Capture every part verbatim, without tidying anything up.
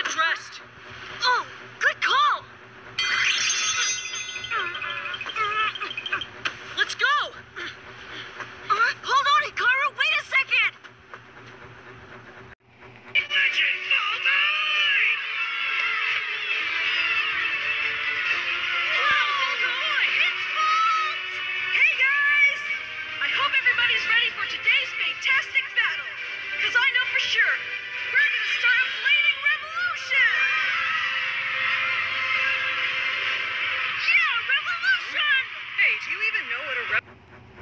rest. Oh, good call. Let's go. Uh, hold on, Hikaru. Wait a second. Legend Vault Eye! Wow, boy, it's Vault! Hey, guys! I hope everybody's ready for today's fantastic battle. Because I know for sure, we're going to start a blading revolution! Yeah, revolution! Hey, do you even know what a revolution?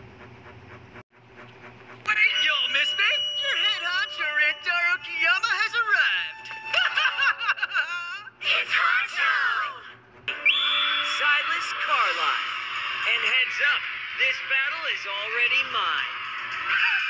Wait, you'll miss me? Your head honcho, Rantaro Kiyama, has arrived! It's Honcho! Silas Carlisle. And heads up, this battle is already mine.